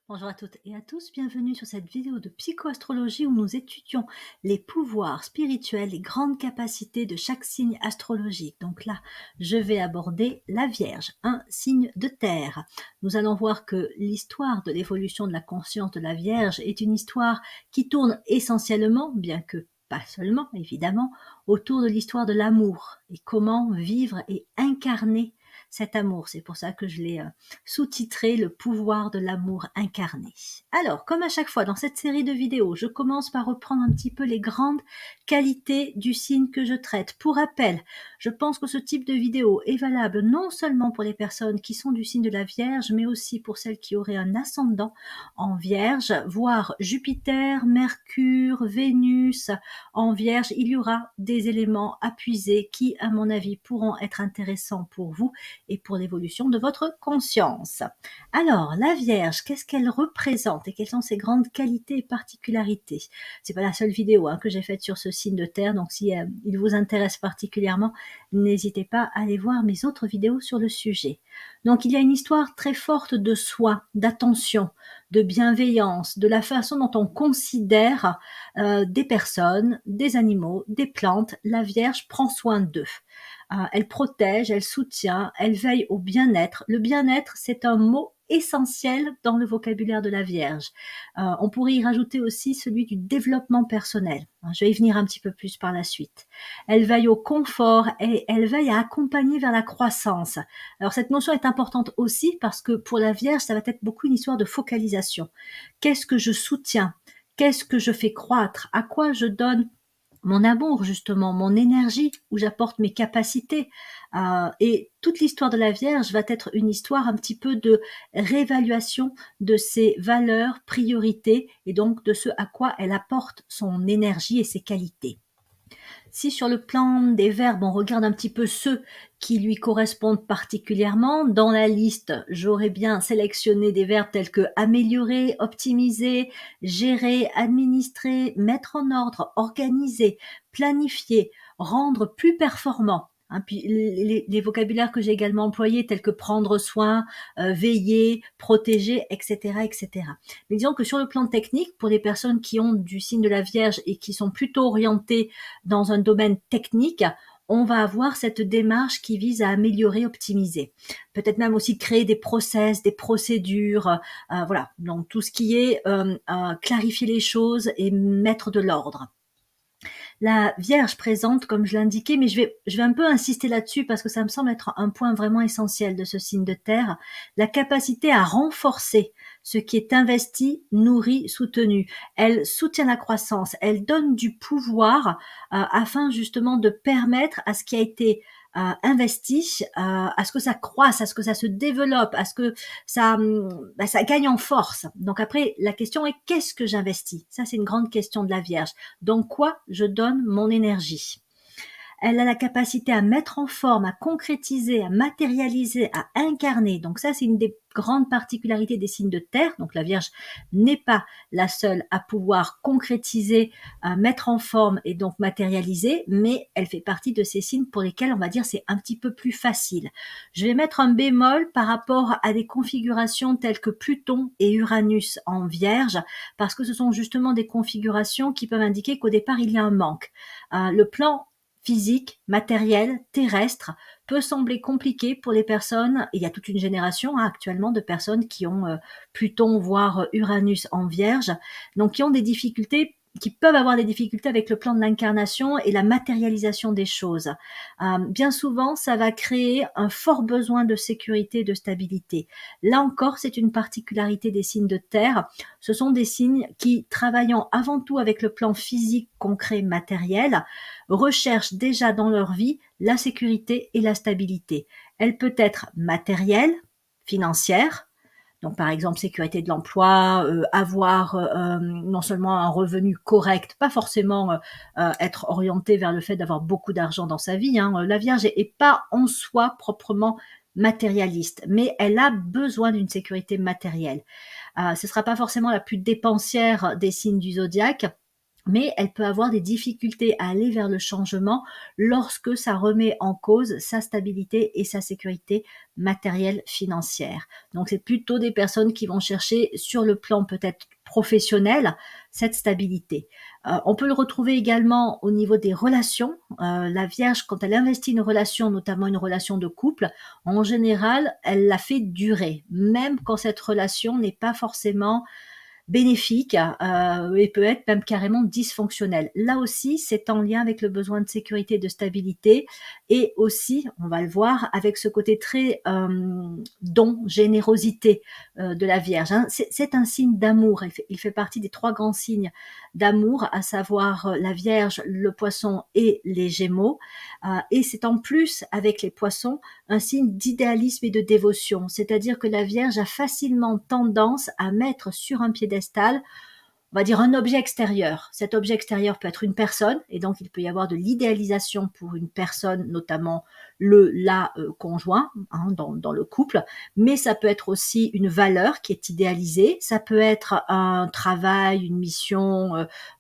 Bonjour à toutes et à tous, bienvenue sur cette vidéo de psychoastrologie où nous étudions les pouvoirs spirituels, les grandes capacités de chaque signe astrologique. Donc là, je vais aborder la Vierge, un signe de terre. Nous allons voir que l'histoire de l'évolution de la conscience de la Vierge est une histoire qui tourne essentiellement, bien que pas seulement évidemment, autour de l'histoire de l'amour et comment vivre et incarner cet amour. C'est pour ça que je l'ai sous-titré Le pouvoir de l'amour incarné. Alors, comme à chaque fois dans cette série de vidéos, je commence par reprendre un petit peu les grandes qualités du signe que je traite. Pour rappel, je pense que ce type de vidéo est valable non seulement pour les personnes qui sont du signe de la Vierge, mais aussi pour celles qui auraient un ascendant en Vierge, voire Jupiter, Mercure, Vénus en Vierge. Il y aura des éléments à puiser qui, à mon avis, pourront être intéressants pour vous et pour l'évolution de votre conscience. Alors, la Vierge, qu'est-ce qu'elle représente et quelles sont ses grandes qualités et particularités? C'est pas la seule vidéo que j'ai faite sur ce signe de terre, donc si il vous intéresse particulièrement, n'hésitez pas à aller voir mes autres vidéos sur le sujet. Donc, il y a une histoire très forte de soin, d'attention, de bienveillance, de la façon dont on considère des personnes, des animaux, des plantes. La Vierge prend soin d'eux. Elle protège, elle soutient, elle veille au bien-être. Le bien-être, c'est un mot essentiel dans le vocabulaire de la Vierge. On pourrait y rajouter aussi celui du développement personnel. Je vais y venir un petit peu plus par la suite. Elle veille au confort et elle veille à accompagner vers la croissance. Alors cette notion est importante aussi parce que pour la Vierge, ça va être beaucoup une histoire de focalisation. Qu'est-ce que je soutiens? Qu'est-ce que je fais croître? À quoi je donne mon amour, justement, mon énergie, où j'apporte mes capacités. Et toute l'histoire de la Vierge va être une histoire un petit peu de réévaluation de ses valeurs, priorités, et donc de ce à quoi elle apporte son énergie et ses qualités. Si sur le plan des verbes, on regarde un petit peu ceux qui lui correspondent particulièrement, dans la liste, j'aurais bien sélectionné des verbes tels que améliorer, optimiser, gérer, administrer, mettre en ordre, organiser, planifier, rendre plus performant. Puis les vocabulaires que j'ai également employés tels que prendre soin, veiller, protéger, etc., etc. Mais disons que sur le plan technique, pour les personnes qui ont du signe de la Vierge et qui sont plutôt orientées dans un domaine technique, on va avoir cette démarche qui vise à améliorer, optimiser. Peut-être même aussi créer des process, des procédures, voilà. Donc tout ce qui est clarifier les choses et mettre de l'ordre. La Vierge présente, comme je l'indiquais, mais je vais un peu insister là-dessus parce que ça me semble être un point vraiment essentiel de ce signe de terre, la capacité à renforcer ce qui est investi, nourri, soutenu. Elle soutient la croissance, elle donne du pouvoir afin justement de permettre à ce qui a été investi, à ce que ça croisse, à ce que ça se développe, à ce que ça gagne en force. Donc après, la question est qu'est-ce que j'investis? Ça, c'est une grande question de la Vierge. Dans quoi je donne mon énergie? Elle a la capacité à mettre en forme, à concrétiser, à matérialiser, à incarner. Donc ça, c'est une des grandes particularités des signes de terre. Donc la Vierge n'est pas la seule à pouvoir concrétiser, à mettre en forme et donc matérialiser, mais elle fait partie de ces signes pour lesquels on va dire c'est un petit peu plus facile. Je vais mettre un bémol par rapport à des configurations telles que Pluton et Uranus en Vierge, parce que ce sont justement des configurations qui peuvent indiquer qu'au départ, il y a un manque. Le plan physique, matériel, terrestre, peut sembler compliqué pour les personnes, et il y a toute une génération actuellement de personnes qui ont Pluton, voire Uranus en Vierge, donc qui ont des difficultés, qui peuvent avoir des difficultés avec le plan de l'incarnation et la matérialisation des choses. Bien souvent, ça va créer un fort besoin de sécurité et de stabilité. Là encore, c'est une particularité des signes de terre. Ce sont des signes qui, travaillant avant tout avec le plan physique, concret, matériel, recherchent déjà dans leur vie la sécurité et la stabilité. Elle peut être matérielle, financière, donc par exemple sécurité de l'emploi, avoir non seulement un revenu correct, pas forcément être orienté vers le fait d'avoir beaucoup d'argent dans sa vie. La Vierge est pas en soi proprement matérialiste, mais elle a besoin d'une sécurité matérielle. Ce sera pas forcément la plus dépensière des signes du zodiaque. mais elle peut avoir des difficultés à aller vers le changement lorsque ça remet en cause sa stabilité et sa sécurité matérielle financière. Donc c'est plutôt des personnes qui vont chercher sur le plan peut-être professionnel cette stabilité. On peut le retrouver également au niveau des relations. La Vierge, quand elle investit une relation, notamment une relation de couple, en général, elle la fait durer, même quand cette relation n'est pas forcément bénéfique et peut être même carrément dysfonctionnel. Là aussi, c'est en lien avec le besoin de sécurité, de stabilité et aussi, on va le voir, avec ce côté très don, générosité de la Vierge. Hein. C'est un signe d'amour. Il fait partie des 3 grands signes d'amour, à savoir la Vierge, le Poisson et les Gémeaux. Et c'est en plus, avec les Poissons, un signe d'idéalisme et de dévotion. C'est-à-dire que la Vierge a facilement tendance à mettre sur un piédestal, on va dire, un objet extérieur. Cet objet extérieur peut être une personne, et donc il peut y avoir de l'idéalisation pour une personne, notamment la conjoint, hein, dans le couple, mais ça peut être aussi une valeur qui est idéalisée, ça peut être un travail, une mission,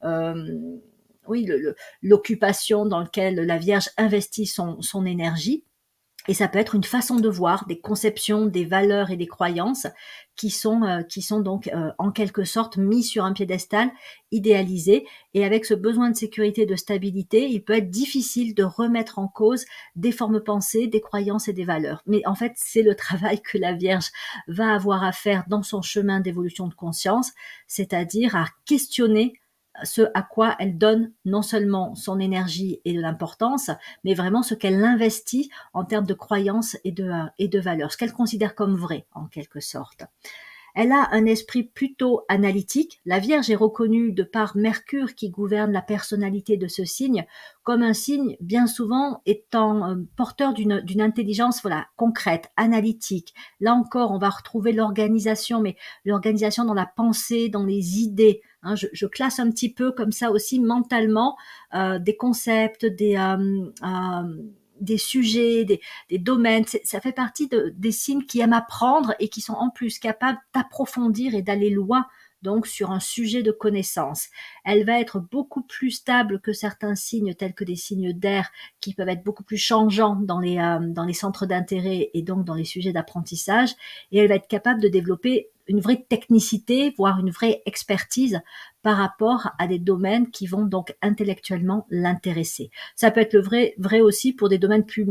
oui, l'occupation dans laquelle la Vierge investit son énergie. Et ça peut être une façon de voir, des conceptions, des valeurs et des croyances qui sont donc en quelque sorte mis sur un piédestal, idéalisés. Et avec ce besoin de sécurité, de stabilité, il peut être difficile de remettre en cause des formes pensées, des croyances et des valeurs. Mais en fait, c'est le travail que la Vierge va avoir à faire dans son chemin d'évolution de conscience, c'est-à-dire à questionner ce à quoi elle donne non seulement son énergie et de l'importance, mais vraiment ce qu'elle investit en termes de croyances et de valeurs, ce qu'elle considère comme vrai, en quelque sorte. Elle a un esprit plutôt analytique. La Vierge est reconnue de par Mercure qui gouverne la personnalité de ce signe comme un signe bien souvent étant porteur d'une intelligence voilà concrète, analytique. Là encore, on va retrouver l'organisation, mais l'organisation dans la pensée, dans les idées. Hein, je classe un petit peu comme ça aussi mentalement des concepts, des sujets, des domaines. Ça fait partie des signes qui aiment apprendre et qui sont en plus capables d'approfondir et d'aller loin donc sur un sujet de connaissance. Elle va être beaucoup plus stable que certains signes tels que des signes d'air qui peuvent être beaucoup plus changeants dans les centres d'intérêt et donc dans les sujets d'apprentissage. Et elle va être capable de développer une vraie technicité, voire une vraie expertise par rapport à des domaines qui vont donc intellectuellement l'intéresser. Ça peut être le vrai aussi pour des domaines plus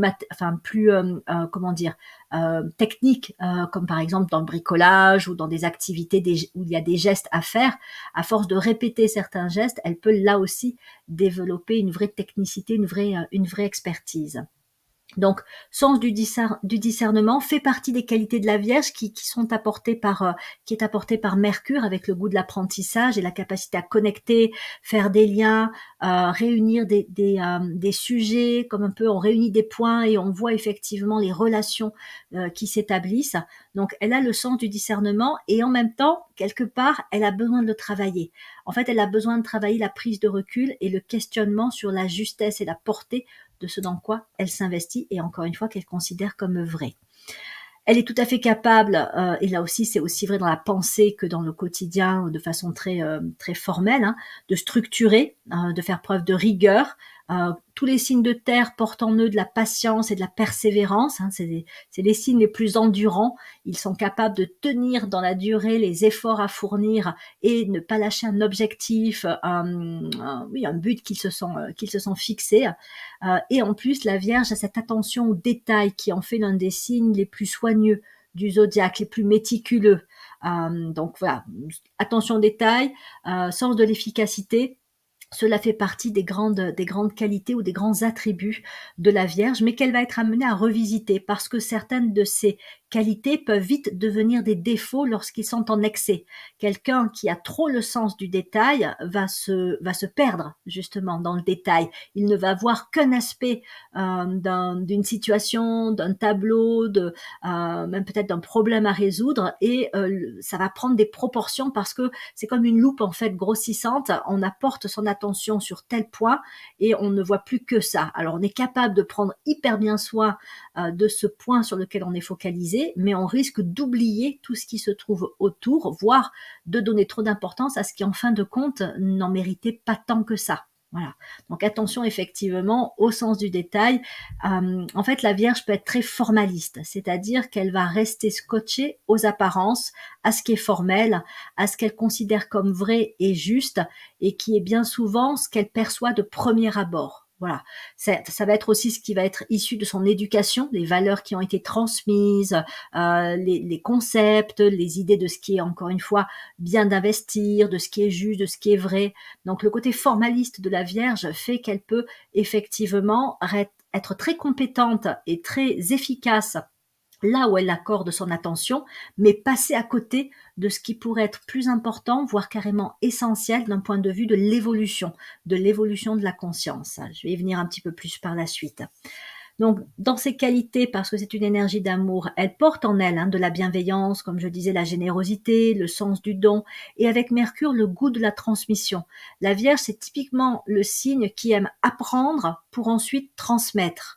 techniques, comme par exemple dans le bricolage ou dans des activités où il y a des gestes à faire. À force de répéter certains gestes, elle peut là aussi développer une vraie technicité, une vraie expertise. Donc, sens du discernement fait partie des qualités de la Vierge qui est apportée par Mercure avec le goût de l'apprentissage et la capacité à connecter, faire des liens, réunir des sujets, comme un peu on réunit des points et on voit effectivement les relations qui s'établissent. Donc, elle a le sens du discernement et en même temps, quelque part, elle a besoin de le travailler. En fait, elle a besoin de travailler la prise de recul et le questionnement sur la justesse et la portée de ce dans quoi elle s'investit et encore une fois qu'elle considère comme vrai. Elle est tout à fait capable, et là aussi c'est aussi vrai dans la pensée que dans le quotidien de façon très formelle, hein, de structurer, de faire preuve de rigueur. Tous les signes de terre portent en eux de la patience et de la persévérance. Hein, c'est les signes les plus endurants. Ils sont capables de tenir dans la durée les efforts à fournir et ne pas lâcher un objectif, un but qu'ils se sont fixés. Et en plus, la Vierge a cette attention aux détails qui en fait l'un des signes les plus soigneux du zodiaque, les plus méticuleux. Donc voilà, attention aux détails, sens de l'efficacité. Cela fait partie des grandes qualités ou des grands attributs de la Vierge, mais qu'elle va être amenée à revisiter parce que certaines de ces qualités peuvent vite devenir des défauts lorsqu'ils sont en excès. Quelqu'un qui a trop le sens du détail va se perdre justement dans le détail. Il ne va voir qu'un aspect d'une situation, d'un tableau, même peut-être d'un problème à résoudre et ça va prendre des proportions parce que c'est comme une loupe en fait grossissante. On apporte son attention sur tel point et on ne voit plus que ça. Alors on est capable de prendre hyper bien soin de ce point sur lequel on est focalisé qualité, mais on risque d'oublier tout ce qui se trouve autour, voire de donner trop d'importance à ce qui, en fin de compte, n'en méritait pas tant que ça. Voilà. Donc attention effectivement au sens du détail. En fait, la Vierge peut être très formaliste, c'est-à-dire qu'elle va rester scotchée aux apparences, à ce qui est formel, à ce qu'elle considère comme vrai et juste, et qui est bien souvent ce qu'elle perçoit de premier abord. Voilà, ça va être aussi ce qui va être issu de son éducation, les valeurs qui ont été transmises, les concepts, les idées de ce qui est, encore une fois, bien d'investir, de ce qui est juste, de ce qui est vrai. Donc le côté formaliste de la Vierge fait qu'elle peut effectivement être très compétente et très efficace là où elle accorde son attention, mais passer à côté de ce qui pourrait être plus important, voire carrément essentiel d'un point de vue de l'évolution de la conscience. Je vais y venir un petit peu plus par la suite. Donc, dans ses qualités, parce que c'est une énergie d'amour, elle porte en elle de la bienveillance, comme je disais, la générosité, le sens du don, et avec Mercure, le goût de la transmission. La Vierge, c'est typiquement le signe qui aime apprendre pour ensuite transmettre,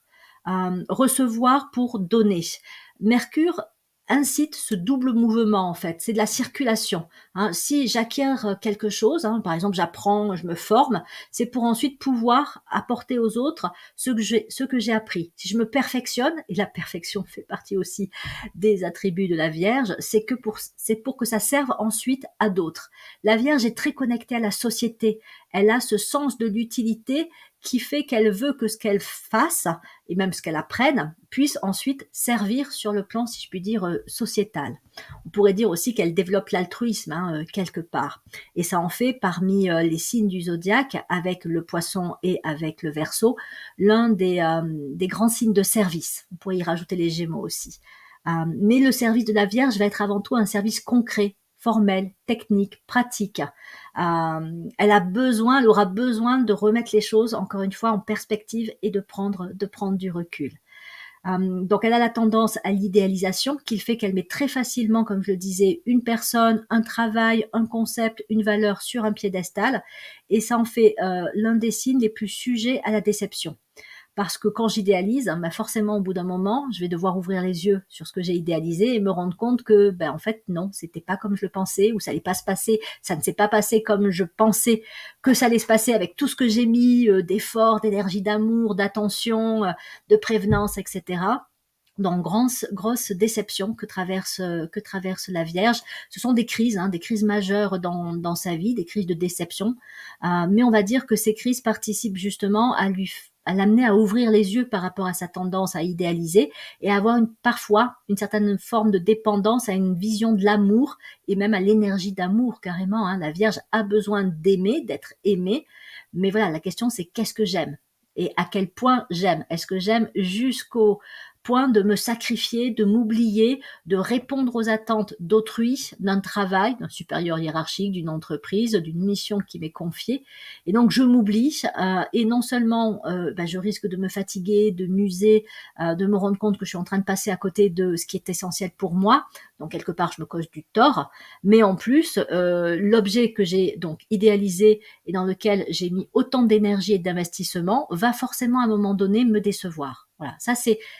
recevoir pour donner. Mercure incite ce double mouvement en fait, c'est de la circulation. Si j'acquiers quelque chose, par exemple j'apprends, je me forme, c'est pour ensuite pouvoir apporter aux autres ce que j'ai appris. Si je me perfectionne, et la perfection fait partie aussi des attributs de la Vierge, c'est pour que ça serve ensuite à d'autres. La Vierge est très connectée à la société, elle a ce sens de l'utilité qui fait qu'elle veut que ce qu'elle fasse, et même ce qu'elle apprenne, puisse ensuite servir sur le plan, si je puis dire, sociétal. On pourrait dire aussi qu'elle développe l'altruisme, quelque part. Et ça en fait, parmi les signes du zodiaque, avec le Poisson et avec le Verseau, l'un des grands signes de service. On pourrait y rajouter les Gémeaux aussi. Mais le service de la Vierge va être avant tout un service concret, formel, technique, pratique. Elle aura besoin de remettre les choses, encore une fois, en perspective et de prendre du recul. Donc elle a la tendance à l'idéalisation, qui fait qu'elle met très facilement, comme je le disais, une personne, un travail, un concept, une valeur sur un piédestal, et ça en fait l'un des signes les plus sujets à la déception. Parce que quand j'idéalise, forcément au bout d'un moment, je vais devoir ouvrir les yeux sur ce que j'ai idéalisé et me rendre compte que, en fait, non, c'était pas comme je le pensais, ou ça allait pas se passer, ça ne s'est pas passé comme je pensais que ça allait se passer avec tout ce que j'ai mis d'efforts, d'énergie, d'amour, d'attention, de prévenance, etc. Donc grosse déception que traverse la Vierge. Ce sont des crises majeures dans sa vie, des crises de déception. Mais on va dire que ces crises participent justement à l'amener à ouvrir les yeux par rapport à sa tendance à idéaliser et à avoir parfois une certaine forme de dépendance à une vision de l'amour et même à l'énergie d'amour carrément. La Vierge a besoin d'aimer, d'être aimée. Mais voilà, la question c'est qu'est-ce que j'aime ? Et à quel point j'aime ? Est-ce que j'aime jusqu'au point de me sacrifier, de m'oublier, de répondre aux attentes d'autrui, d'un travail, d'un supérieur hiérarchique, d'une entreprise, d'une mission qui m'est confiée. Et donc je m'oublie et non seulement je risque de me fatiguer, de m'user, de me rendre compte que je suis en train de passer à côté de ce qui est essentiel pour moi. Donc quelque part je me cause du tort, mais en plus l'objet que j'ai donc idéalisé et dans lequel j'ai mis autant d'énergie et d'investissement va forcément à un moment donné me décevoir. Voilà, ça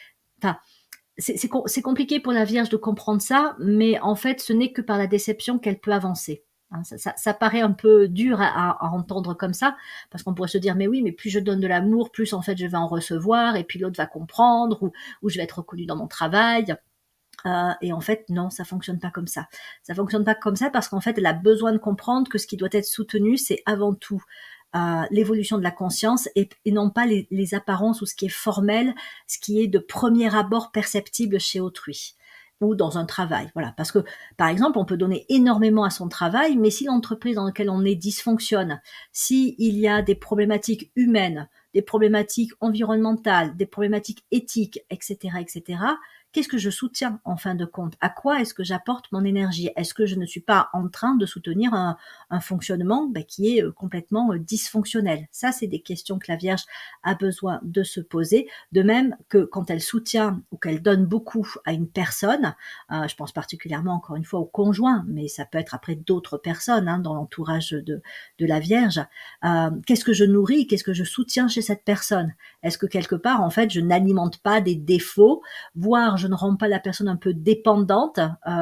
c'est compliqué pour la Vierge de comprendre ça, mais en fait, ce n'est que par la déception qu'elle peut avancer. Ça paraît un peu dur à entendre comme ça, parce qu'on pourrait se dire, mais oui, mais plus je donne de l'amour, plus en fait je vais en recevoir, et puis l'autre va comprendre, ou je vais être reconnue dans mon travail. Et en fait, non, ça fonctionne pas comme ça. Ça fonctionne pas comme ça parce qu'en fait, elle a besoin de comprendre que ce qui doit être soutenu, c'est avant tout l'évolution de la conscience et non pas les apparences ou ce qui est formel, ce qui est de premier abord perceptible chez autrui ou dans un travail. Voilà, parce que par exemple, on peut donner énormément à son travail, mais si l'entreprise dans laquelle on est dysfonctionne, si il y a des problématiques humaines, des problématiques environnementales, des problématiques éthiques, etc., etc., qu'est-ce que je soutiens en fin de compte? À quoi est-ce que j'apporte mon énergie? Est-ce que je ne suis pas en train de soutenir un fonctionnement qui est complètement dysfonctionnel? Ça, c'est des questions que la Vierge a besoin de se poser. De même que quand elle soutient ou qu'elle donne beaucoup à une personne, je pense particulièrement encore une fois au conjoint, mais ça peut être après d'autres personnes dans l'entourage de la Vierge. Qu'est-ce que je nourris? Qu'est-ce que je soutiens chez cette personne? Est-ce que quelque part, en fait, je n'alimente pas des défauts, voire je ne rends pas la personne un peu dépendante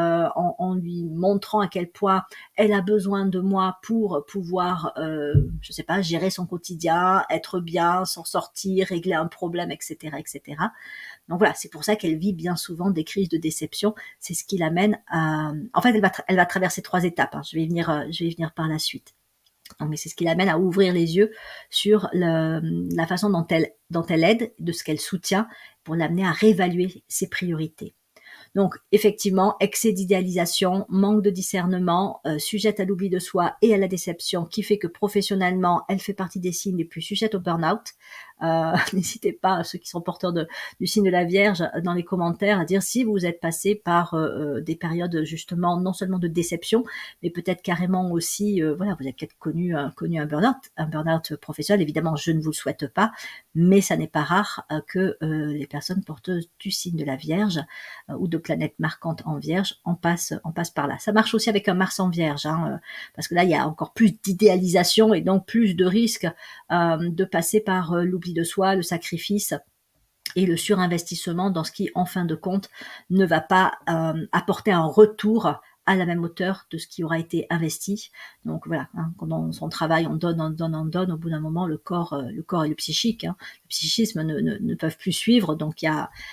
en lui montrant à quel point elle a besoin de moi pour pouvoir, je sais pas, gérer son quotidien, être bien, s'en sortir, régler un problème, etc., etc. Donc voilà, c'est pour ça qu'elle vit bien souvent des crises de déception. C'est ce qui l'amène à... En fait, elle va traverser 3 étapes. Hein. Je vais y venir par la suite. Donc, mais c'est ce qui l'amène à ouvrir les yeux sur la façon dont elle aide, de ce qu'elle soutient, pour l'amener à réévaluer ses priorités. Donc, effectivement, excès d'idéalisation, manque de discernement, sujette à l'oubli de soi et à la déception, qui fait que professionnellement, elle fait partie des signes les plus sujettes au burn-out. N'hésitez pas, ceux qui sont porteurs du signe de la Vierge, dans les commentaires, à dire si vous êtes passé par des périodes justement non seulement de déception, mais peut-être carrément aussi, voilà, vous avez peut-être connu un burn-out professionnel. Évidemment, je ne vous le souhaite pas, mais ça n'est pas rare que les personnes porteuses du signe de la Vierge ou de planètes marquantes en Vierge en passent par là. Ça marche aussi avec un Mars en Vierge, hein, parce que là, il y a encore plus d'idéalisation et donc plus de risques de passer par l'oubli de soi, le sacrifice et le surinvestissement dans ce qui, en fin de compte, ne va pas apporter un retour à la même hauteur de ce qui aura été investi. Donc voilà, hein, quand on travaille, on donne, au bout d'un moment, le corps et le psychique, hein, le psychisme ne peuvent plus suivre, donc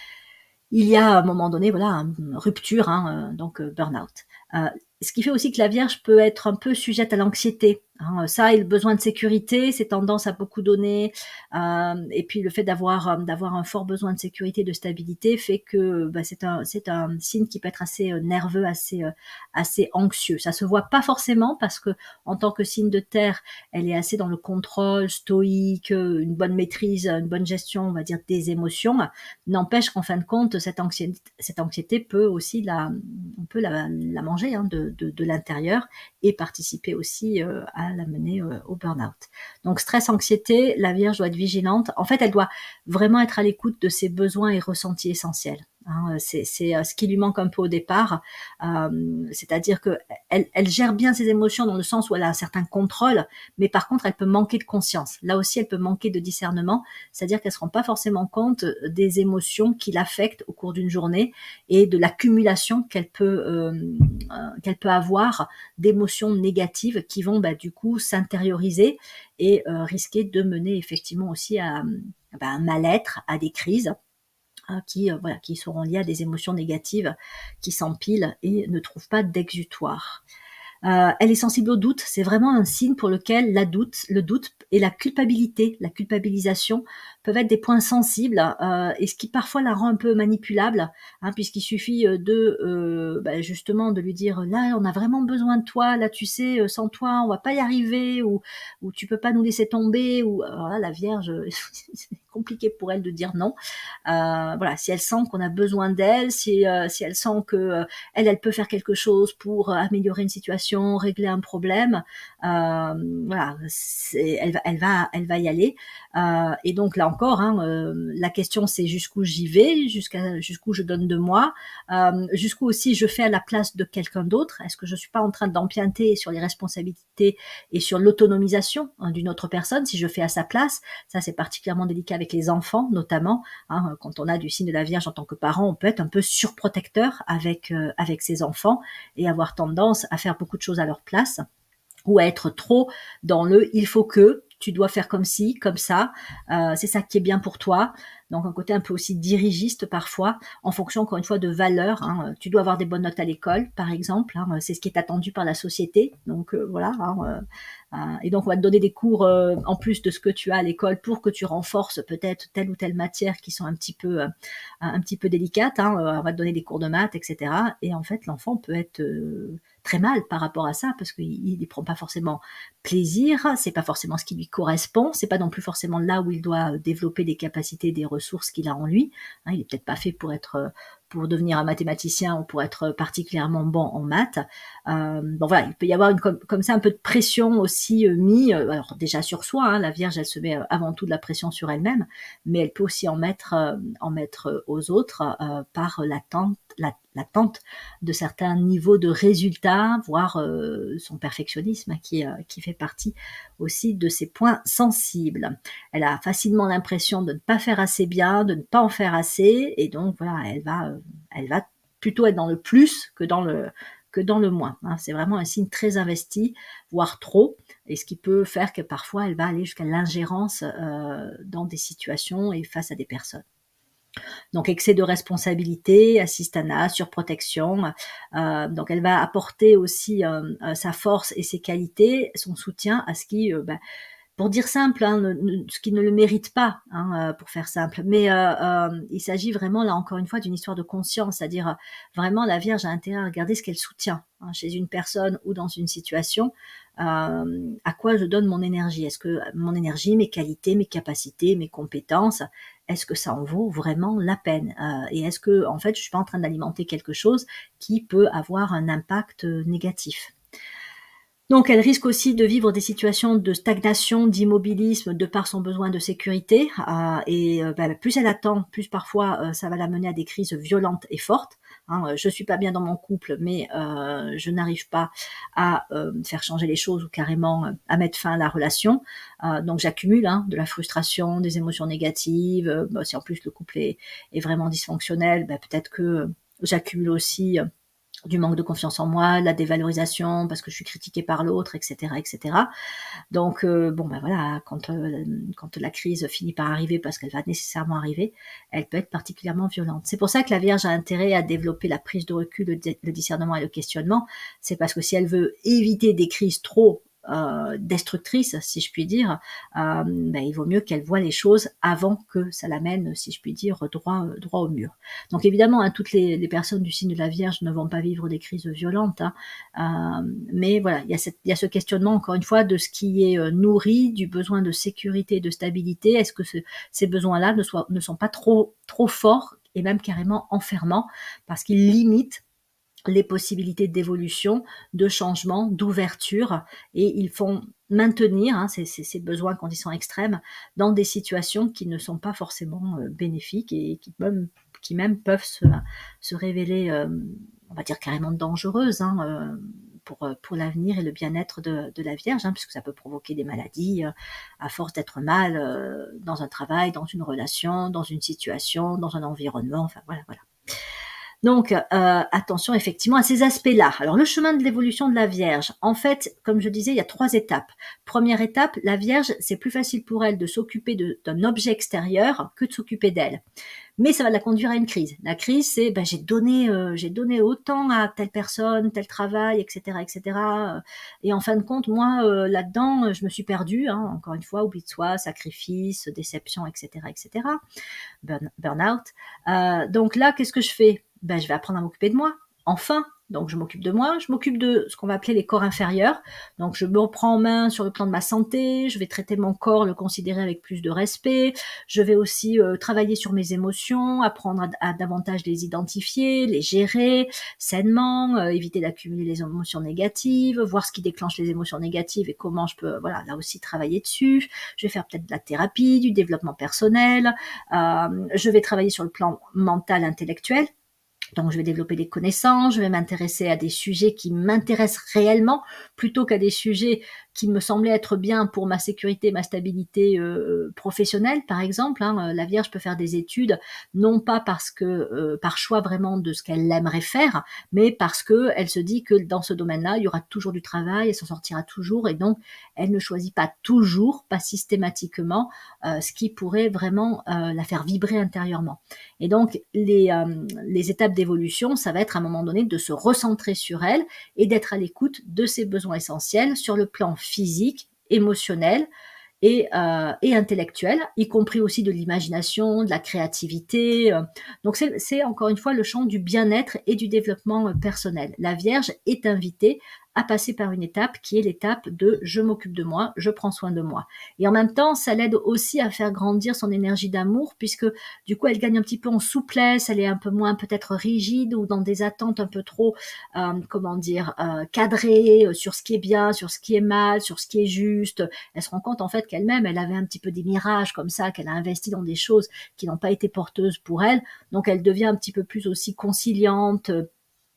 il y a à un moment donné, voilà, une rupture, hein, donc burn-out. Ce qui fait aussi que la Vierge peut être un peu sujette à l'anxiété. Hein, ça et le besoin de sécurité, c'est tendance à beaucoup donner. Et puis le fait d'avoir un fort besoin de sécurité, de stabilité, fait que bah, c'est un signe qui peut être assez nerveux, assez anxieux. Ça se voit pas forcément parce que en tant que signe de terre, elle est assez dans le contrôle, stoïque, une bonne maîtrise, une bonne gestion, on va dire, des émotions. N'empêche qu'en fin de compte, cette anxiété peut aussi la manger, hein, de l'intérieur et participer aussi à la mener au burn-out. Donc stress, anxiété, la Vierge doit être vigilante. En fait, elle doit vraiment être à l'écoute de ses besoins et ressentis essentiels. Hein, c'est ce qui lui manque un peu au départ, c'est-à-dire que elle gère bien ses émotions dans le sens où elle a un certain contrôle, mais par contre elle peut manquer de conscience. Là aussi elle peut manquer de discernement, c'est-à-dire qu'elle se rend pas forcément compte des émotions qui l'affectent au cours d'une journée et de l'accumulation qu'elle peut avoir d'émotions négatives qui vont du coup s'intérioriser et risquer de mener effectivement aussi à un mal-être, à des crises qui seront liées à des émotions négatives qui s'empilent et ne trouvent pas d'exutoire. Elle est sensible au doute, c'est vraiment un signe pour lequel le doute et la culpabilisation peuvent être des points sensibles et ce qui parfois la rend un peu manipulable, hein, puisqu'il suffit justement de lui dire là on a vraiment besoin de toi, là tu sais sans toi on va pas y arriver ou tu peux pas nous laisser tomber ou alors là, la Vierge c'est compliqué pour elle de dire non. Voilà, si elle sent qu'on a besoin d'elle, si elle sent que elle peut faire quelque chose pour améliorer une situation, régler un problème, voilà, elle va y aller. Et donc là encore, hein, la question c'est jusqu'où j'y vais, jusqu'où je donne de moi, jusqu'où aussi je fais à la place de quelqu'un d'autre. Est-ce que je suis pas en train d'empiéter sur les responsabilités et sur l'autonomisation d'une autre personne si je fais à sa place? Ça c'est particulièrement délicat avec les enfants notamment. Hein, quand on a du signe de la Vierge en tant que parent, on peut être un peu surprotecteur avec ses enfants et avoir tendance à faire beaucoup de choses à leur place ou à être trop dans le « il faut que », tu dois faire comme ci, comme ça, c'est ça qui est bien pour toi. Donc un côté un peu aussi dirigiste parfois, en fonction encore une fois de valeurs. Hein. Tu dois avoir des bonnes notes à l'école, par exemple. Hein. C'est ce qui est attendu par la société. Donc voilà. Hein, et donc on va te donner des cours en plus de ce que tu as à l'école pour que tu renforces peut-être telle ou telle matière qui sont un petit peu délicates. Hein. On va te donner des cours de maths, etc. Et en fait l'enfant peut être très mal par rapport à ça parce qu'il ne prend pas forcément plaisir, c'est pas forcément ce qui lui correspond, c'est pas non plus forcément là où il doit développer des capacités, des ressources qu'il a en lui. Hein, il est peut-être pas fait pour devenir un mathématicien ou pour être particulièrement bon en maths. Bon voilà, il peut y avoir comme ça un peu de pression aussi mise, alors déjà sur soi, hein, la Vierge elle se met avant tout de la pression sur elle-même, mais elle peut aussi en mettre aux autres par l'attente de certains niveaux de résultats, voire son perfectionnisme qui fait partie aussi de ses points sensibles. Elle a facilement l'impression de ne pas faire assez bien, de ne pas en faire assez, et donc voilà, elle va elle va plutôt être dans le plus que dans le moins. Hein. C'est vraiment un signe très investi, voire trop, et ce qui peut faire que parfois elle va aller jusqu'à l'ingérence dans des situations et face à des personnes. Donc excès de responsabilité, assistana, surprotection. Donc elle va apporter aussi sa force et ses qualités, son soutien à ce qui, pour dire simple, hein, ce qui ne le mérite pas, hein, pour faire simple. Mais il s'agit vraiment, là encore une fois, d'une histoire de conscience, c'est-à-dire vraiment la Vierge a intérêt à regarder ce qu'elle soutient hein, chez une personne ou dans une situation, à quoi je donne mon énergie. Est-ce que mon énergie, mes qualités, mes capacités, mes compétences, est-ce que ça en vaut vraiment la peine et est-ce que, en fait, je suis pas en train d'alimenter quelque chose qui peut avoir un impact négatif. Donc, elle risque aussi de vivre des situations de stagnation, d'immobilisme de par son besoin de sécurité. Plus elle attend, plus parfois ça va la mener à des crises violentes et fortes. Hein, je suis pas bien dans mon couple, mais je n'arrive pas à faire changer les choses ou carrément à mettre fin à la relation. Donc, j'accumule hein, de la frustration, des émotions négatives. Si en plus le couple est vraiment dysfonctionnel, peut-être que j'accumule aussi du manque de confiance en moi, la dévalorisation parce que je suis critiquée par l'autre, etc., etc. Donc voilà, quand la crise finit par arriver, parce qu'elle va nécessairement arriver, elle peut être particulièrement violente. C'est pour ça que la Vierge a intérêt à développer la prise de recul, le discernement et le questionnement. C'est parce que si elle veut éviter des crises trop destructrice, si je puis dire, il vaut mieux qu'elle voie les choses avant que ça l'amène, si je puis dire, droit au mur. Donc évidemment, hein, toutes les personnes du signe de la Vierge ne vont pas vivre des crises violentes, hein, mais voilà, il y a ce questionnement, encore une fois, de ce qui est nourri, du besoin de sécurité et de stabilité. Est-ce que ces besoins-là ne sont pas trop forts et même carrément enfermants, parce qu'ils limitent les possibilités d'évolution, de changement, d'ouverture, et ils font maintenir hein, ces besoins quand ils sont extrêmes dans des situations qui ne sont pas forcément bénéfiques et qui même peuvent se révéler, on va dire carrément dangereuses hein, pour l'avenir et le bien-être de la Vierge, hein, puisque ça peut provoquer des maladies à force d'être mal dans un travail, dans une relation, dans une situation, dans un environnement, enfin voilà. Donc, attention effectivement à ces aspects-là. Alors, le chemin de l'évolution de la Vierge, en fait, comme je disais, il y a 3 étapes. Première étape, la Vierge, c'est plus facile pour elle de s'occuper d'un objet extérieur que de s'occuper d'elle. Mais ça va la conduire à une crise. La crise, c'est j'ai donné autant à telle personne, tel travail, etc., etc. Et en fin de compte, moi, là-dedans, je me suis perdue. Hein, encore une fois, oubli de soi, sacrifice, déception, etc., etc. Burn-out. Donc là, qu'est-ce que je fais ? Je vais apprendre à m'occuper de moi. Enfin, donc je m'occupe de moi, je m'occupe de ce qu'on va appeler les corps inférieurs. Donc je me reprends en main sur le plan de ma santé, je vais traiter mon corps, le considérer avec plus de respect. Je vais aussi travailler sur mes émotions, apprendre à davantage les identifier, les gérer sainement, éviter d'accumuler les émotions négatives, voir ce qui déclenche les émotions négatives et comment je peux, voilà, là aussi travailler dessus. Je vais faire peut-être de la thérapie, du développement personnel. Je vais travailler sur le plan mental, intellectuel. Donc, je vais développer des connaissances, je vais m'intéresser à des sujets qui m'intéressent réellement, plutôt qu'à des sujets qui me semblaient être bien pour ma sécurité, ma stabilité professionnelle, par exemple. Hein. La Vierge peut faire des études, non pas parce que par choix vraiment de ce qu'elle aimerait faire, mais parce que elle se dit que dans ce domaine-là, il y aura toujours du travail, elle s'en sortira toujours, et donc elle ne choisit pas toujours, pas systématiquement, ce qui pourrait vraiment la faire vibrer intérieurement. Et donc, les étapes d'évolution, ça va être à un moment donné de se recentrer sur elle et d'être à l'écoute de ses besoins essentiels sur le plan physique, émotionnel et intellectuel, y compris aussi de l'imagination, de la créativité. Donc c'est encore une fois le champ du bien-être et du développement personnel. La Vierge est invitée à passer par une étape qui est l'étape de je m'occupe de moi, je prends soin de moi. Et en même temps, ça l'aide aussi à faire grandir son énergie d'amour, puisque du coup, elle gagne un petit peu en souplesse, elle est un peu moins peut-être rigide ou dans des attentes un peu trop, cadrées sur ce qui est bien, sur ce qui est mal, sur ce qui est juste. Elle se rend compte en fait qu'elle-même, elle avait un petit peu des mirages comme ça, qu'elle a investi dans des choses qui n'ont pas été porteuses pour elle. Donc, elle devient un petit peu plus aussi conciliante,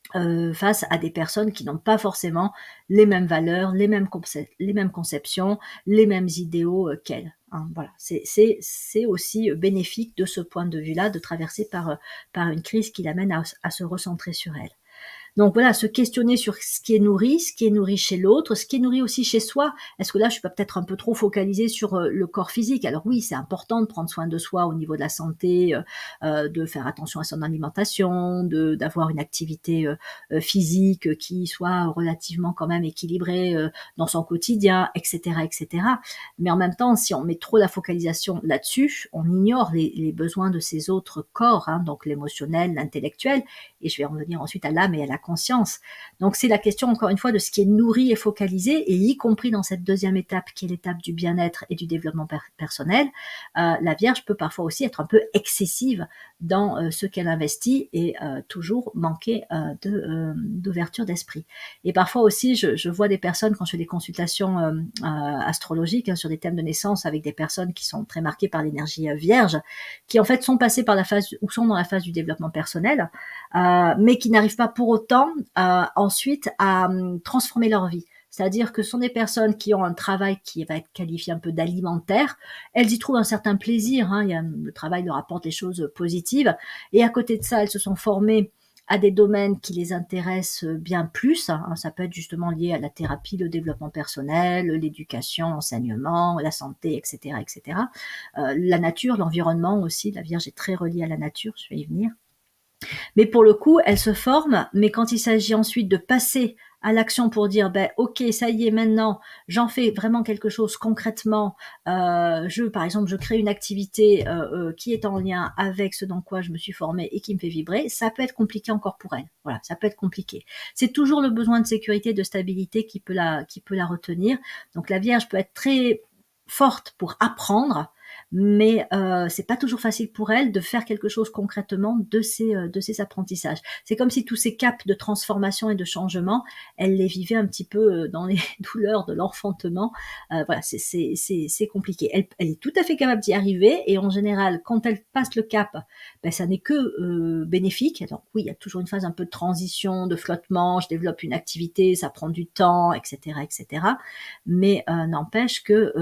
face à des personnes qui n'ont pas forcément les mêmes valeurs, les mêmes conceptions, les mêmes idéaux qu'elles. Hein, voilà, c'est aussi bénéfique de ce point de vue-là, de traverser par une crise qui l'amène à se recentrer sur elle. Donc voilà, se questionner sur ce qui est nourri chez l'autre, ce qui est nourri aussi chez soi. Est-ce que là, je suis pas peut-être un peu trop focalisée sur le corps physique? Alors oui, c'est important de prendre soin de soi au niveau de la santé, de faire attention à son alimentation, d'avoir une activité physique qui soit relativement quand même équilibrée dans son quotidien, etc., etc. Mais en même temps, si on met trop la focalisation là-dessus, on ignore les besoins de ces autres corps, hein, donc l'émotionnel, l'intellectuel, et je vais en venir ensuite à l'âme et à la conscience. Donc c'est la question encore une fois de ce qui est nourri et focalisé, et y compris dans cette deuxième étape qui est l'étape du bien-être et du développement personnel. La Vierge peut parfois aussi être un peu excessive dans ce qu'elle investit et toujours manquer d'ouverture d'esprit. Et parfois aussi, je vois des personnes quand je fais des consultations astrologiques hein, sur des thèmes de naissance avec des personnes qui sont très marquées par l'énergie Vierge, qui en fait sont passées par la phase ou sont dans la phase du développement personnel, mais qui n'arrivent pas pour autant ensuite à transformer leur vie. C'est-à-dire que ce sont des personnes qui ont un travail qui va être qualifié un peu d'alimentaire. Elles y trouvent un certain plaisir. Hein. Le travail leur apporte des choses positives. Et à côté de ça, elles se sont formées à des domaines qui les intéressent bien plus. Hein. Ça peut être justement lié à la thérapie, le développement personnel, l'éducation, l'enseignement, la santé, etc., etc. La nature, l'environnement aussi. La Vierge est très reliée à la nature. Je vais y venir. Mais pour le coup, elle se forme, mais quand il s'agit ensuite de passer à l'action pour dire, ben, ok, ça y est, maintenant, j'en fais vraiment quelque chose concrètement. Par exemple, je crée une activité qui est en lien avec ce dans quoi je me suis formée et qui me fait vibrer. Ça peut être compliqué encore pour elle. Voilà, ça peut être compliqué. C'est toujours le besoin de sécurité, de stabilité qui peut la retenir. Donc la Vierge peut être très forte pour apprendre, mais c'est pas toujours facile pour elle de faire quelque chose concrètement de ces apprentissages. C'est comme si tous ces caps de transformation et de changement, elle les vivait un petit peu dans les douleurs de l'enfantement. Voilà, c'est compliqué. Elle est tout à fait capable d'y arriver, et en général, quand elle passe le cap, ben, ça n'est que bénéfique. Alors oui, il y a toujours une phase un peu de transition, de flottement, je développe une activité, ça prend du temps, etc., etc. Mais n'empêche que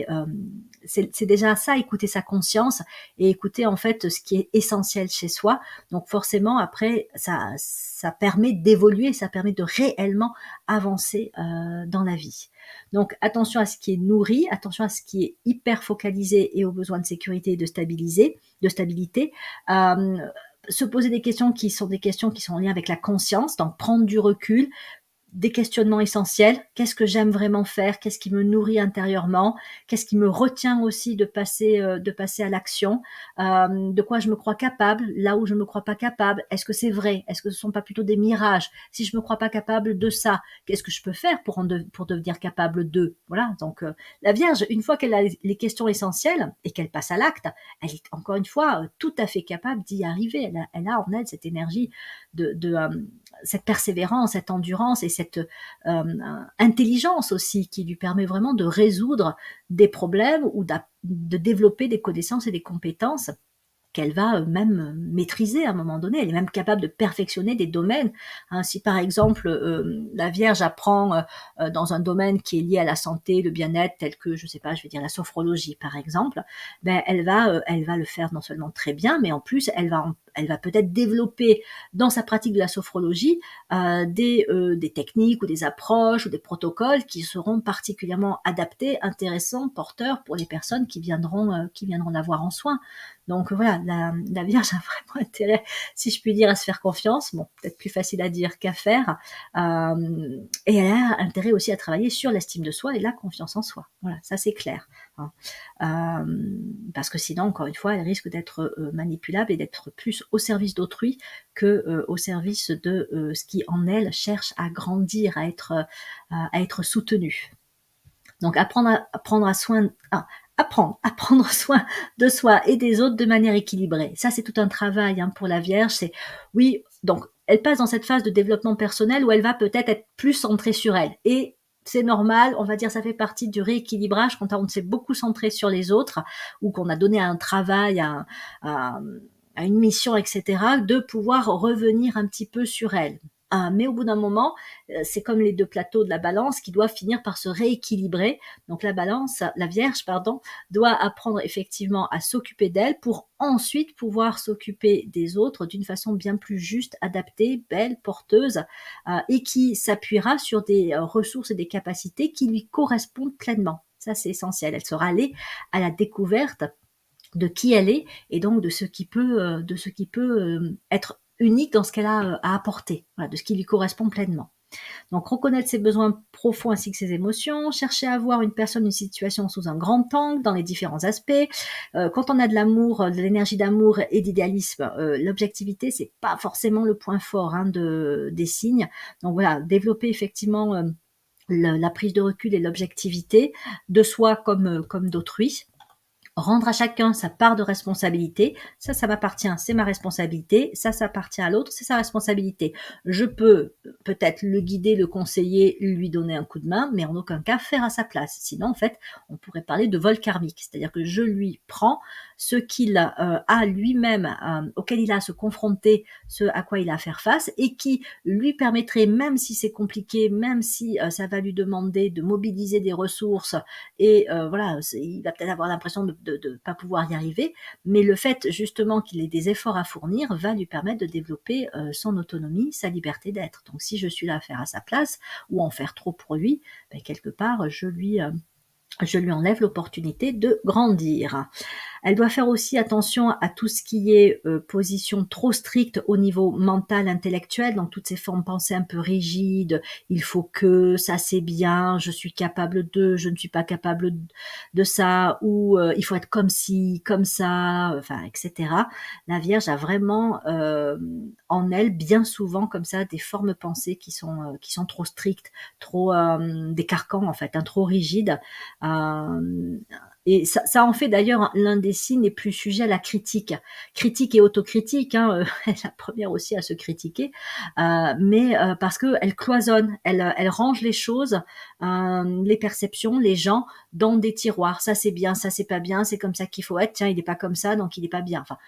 c'est déjà ça, écouter sa conscience et écouter en fait ce qui est essentiel chez soi. Donc forcément, après, ça permet d'évoluer, ça permet de réellement avancer dans la vie. Donc attention à ce qui est nourri, attention à ce qui est hyper focalisé et aux besoins de sécurité et de stabilité. Se poser des questions qui sont en lien avec la conscience, donc prendre du recul, des questionnements essentiels. Qu'est-ce que j'aime vraiment faire? Qu'est-ce qui me nourrit intérieurement? Qu'est-ce qui me retient aussi de passer à l'action? De quoi je me crois capable? Là où je me crois pas capable, est-ce que c'est vrai? Est-ce que ce sont pas plutôt des mirages? Si je me crois pas capable de ça, qu'est-ce que je peux faire pour devenir capable de? Voilà. Donc la Vierge, une fois qu'elle a les questions essentielles et qu'elle passe à l'acte, elle est encore une fois tout à fait capable d'y arriver. Elle a en elle cette énergie cette persévérance, cette endurance et cette intelligence aussi qui lui permet vraiment de résoudre des problèmes ou de développer des connaissances et des compétences qu'elle va même maîtriser à un moment donné. Elle est même capable de perfectionner des domaines. Hein, si par exemple la Vierge apprend dans un domaine qui est lié à la santé, le bien-être, tel que, je sais pas, je vais dire la sophrologie par exemple, ben elle va le faire non seulement très bien, mais en plus elle va peut-être développer dans sa pratique de la sophrologie des techniques ou des approches ou des protocoles qui seront particulièrement adaptés, intéressants, porteurs pour les personnes qui viendront la voir en soins. Donc voilà, la Vierge a vraiment intérêt, si je puis dire, à se faire confiance. Bon, peut-être plus facile à dire qu'à faire. Et elle a intérêt aussi à travailler sur l'estime de soi et la confiance en soi. Voilà, ça c'est clair. Hein. Parce que sinon, encore une fois, elle risque d'être manipulable et d'être plus au service d'autrui que au service de ce qui en elle cherche à grandir, à être soutenu. Donc apprendre à prendre soin de soi et des autres de manière équilibrée. Ça, c'est tout un travail hein, pour la Vierge. Oui, donc elle passe dans cette phase de développement personnel où elle va peut-être être plus centrée sur elle. Et c'est normal, on va dire, ça fait partie du rééquilibrage quand on s'est beaucoup centré sur les autres ou qu'on a donné un travail, à une mission, etc., de pouvoir revenir un petit peu sur elle. Mais au bout d'un moment, c'est comme les deux plateaux de la balance qui doivent finir par se rééquilibrer. Donc la Vierge, pardon, doit apprendre effectivement à s'occuper d'elle pour ensuite pouvoir s'occuper des autres d'une façon bien plus juste, adaptée, belle, porteuse, et qui s'appuiera sur des ressources et des capacités qui lui correspondent pleinement. Ça, c'est essentiel. Elle sera allée à la découverte de qui elle est et donc de ce qui peut être unique dans ce qu'elle a à apporter, voilà, de ce qui lui correspond pleinement. Donc reconnaître ses besoins profonds ainsi que ses émotions, chercher à voir une personne, une situation sous un grand angle dans les différents aspects. Quand on a de l'amour, de l'énergie d'amour et d'idéalisme, l'objectivité c'est pas forcément le point fort des signes. Donc voilà, développer effectivement la prise de recul et l'objectivité de soi comme d'autrui. Rendre à chacun sa part de responsabilité. Ça m'appartient, c'est ma responsabilité. Ça appartient à l'autre, c'est sa responsabilité. Je peux peut-être le guider, le conseiller, lui donner un coup de main, mais en aucun cas faire à sa place. Sinon, en fait, on pourrait parler de vol karmique. C'est-à-dire que je lui prends ce qu'il a lui-même, auquel il a à se confronter, ce à quoi il a à faire face, et qui lui permettrait, même si c'est compliqué, même si ça va lui demander de mobiliser des ressources, et voilà, il va peut-être avoir l'impression de pas pouvoir y arriver, mais le fait justement qu'il ait des efforts à fournir va lui permettre de développer son autonomie, sa liberté d'être. Donc si je suis là à faire à sa place ou en faire trop pour lui, ben, quelque part je lui enlève l'opportunité de grandir. Elle doit faire aussi attention à tout ce qui est position trop stricte au niveau mental, intellectuel, donc toutes ces formes pensées un peu rigides, il faut que, ça c'est bien, je suis capable de, je ne suis pas capable de ça, ou il faut être comme ci, comme ça, enfin, etc. La Vierge a vraiment en elle, bien souvent, comme ça, des formes pensées qui sont trop strictes, trop des carcans en fait, hein, trop rigides. Et ça en fait d'ailleurs l'un des signes les plus sujets à la critique et autocritique, hein, elle est la première aussi à se critiquer, mais parce que elle cloisonne, elle range les choses, les perceptions, les gens dans des tiroirs. Ça c'est bien, ça c'est pas bien, c'est comme ça qu'il faut être. Tiens, il est pas comme ça, donc il est pas bien. Enfin,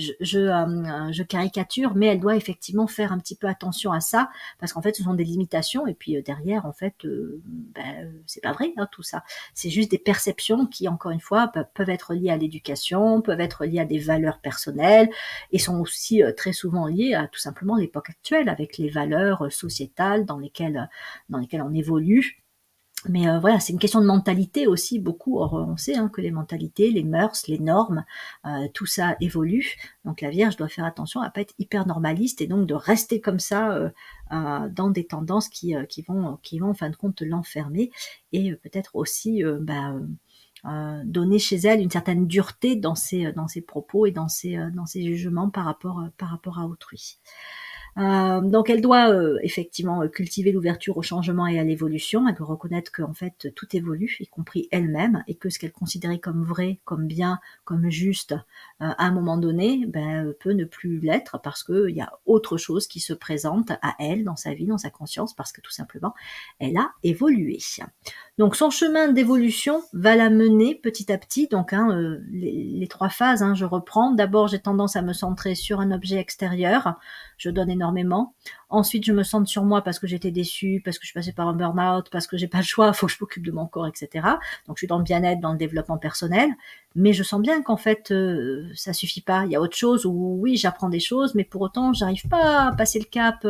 je caricature, mais elle doit effectivement faire un petit peu attention à ça, parce qu'en fait ce sont des limitations, et puis derrière en fait c'est pas vrai, hein, tout ça. C'est juste des perceptions qui, encore une fois, peuvent être liées à l'éducation, peuvent être liées à des valeurs personnelles, et sont aussi très souvent liées à tout simplement l'époque actuelle, avec les valeurs sociétales dans lesquelles on évolue. Mais voilà, c'est une question de mentalité aussi, beaucoup. Or, on sait que les mentalités, les mœurs, les normes, tout ça évolue. Donc la Vierge doit faire attention à pas être hyper normaliste, et donc de rester comme ça dans des tendances qui vont en fin de compte l'enfermer, et peut-être aussi donner chez elle une certaine dureté dans ses propos et dans ses jugements par rapport à autrui. Donc elle doit effectivement cultiver l'ouverture au changement et à l'évolution. Elle doit reconnaître qu'en fait tout évolue, y compris elle-même, et que ce qu'elle considérait comme vrai, comme bien, comme juste, à un moment donné, peut ne plus l'être, parce qu'il y a autre chose qui se présente à elle dans sa vie, dans sa conscience, parce que tout simplement elle a évolué. Donc son chemin d'évolution va la mener petit à petit. Donc les trois phases, je reprends. D'abord, j'ai tendance à me centrer sur un objet extérieur. Je donne énormément. Ensuite, je me centre sur moi parce que j'étais déçue, parce que je suis passée par un burn-out, parce que j'ai pas le choix, faut que je m'occupe de mon corps, etc. Donc je suis dans le bien-être, dans le développement personnel. Mais je sens bien qu'en fait, ça suffit pas. Il y a autre chose où oui, j'apprends des choses, mais pour autant, j'arrive pas à passer le cap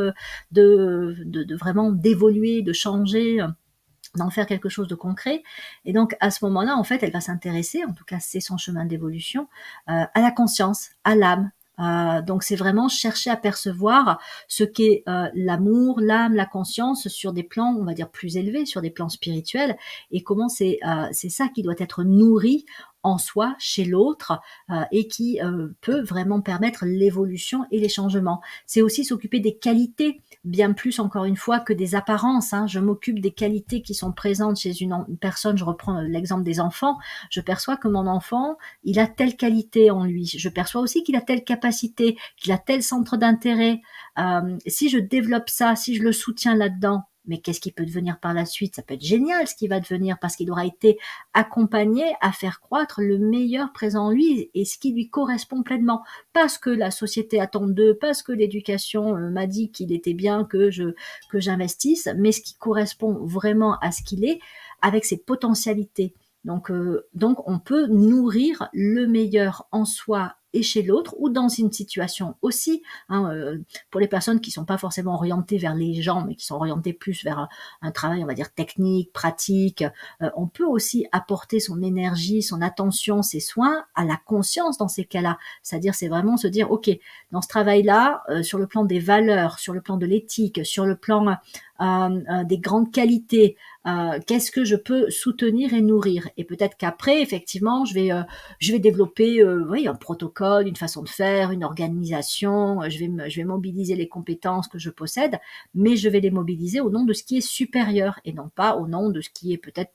de vraiment d'évoluer, de changer, d'en faire quelque chose de concret. Et donc à ce moment-là, en fait, elle va s'intéresser, en tout cas c'est son chemin d'évolution, à la conscience, à l'âme. Donc c'est vraiment chercher à percevoir ce qu'est l'amour, l'âme, la conscience sur des plans, on va dire, plus élevés, sur des plans spirituels, et comment c'est ça qui doit être nourri en soi, chez l'autre, et qui peut vraiment permettre l'évolution et les changements. C'est aussi s'occuper des qualités, bien plus encore une fois que des apparences. Je m'occupe des qualités qui sont présentes chez une personne. Je reprends l'exemple des enfants. Je perçois que mon enfant, il a telle qualité en lui. Je perçois aussi qu'il a telle capacité, qu'il a tel centre d'intérêt. Si je développe ça, si je le soutiens là-dedans, mais qu'est-ce qui peut devenir par la suite? Ça peut être génial ce qui va devenir parce qu'il aura été accompagné à faire croître le meilleur présent en lui et ce qui lui correspond pleinement. Parce que la société attend d'eux, parce que l'éducation m'a dit qu'il était bien que j'investisse, mais ce qui correspond vraiment à ce qu'il est avec ses potentialités. Donc on peut nourrir le meilleur en soi et chez l'autre ou dans une situation aussi, hein, pour les personnes qui sont pas forcément orientées vers les gens, mais qui sont orientées plus vers un travail, on va dire, technique, pratique, on peut aussi apporter son énergie, son attention, ses soins à la conscience dans ces cas-là. C'est-à-dire, c'est vraiment se dire, ok, dans ce travail-là, sur le plan des valeurs, sur le plan de l'éthique, sur le plan des grandes qualités, qu'est-ce que je peux soutenir et nourrir. Et peut-être qu'après, effectivement, je vais développer oui, un protocole, une façon de faire, une organisation, je vais mobiliser les compétences que je possède, mais je vais les mobiliser au nom de ce qui est supérieur et non pas au nom de ce qui est peut-être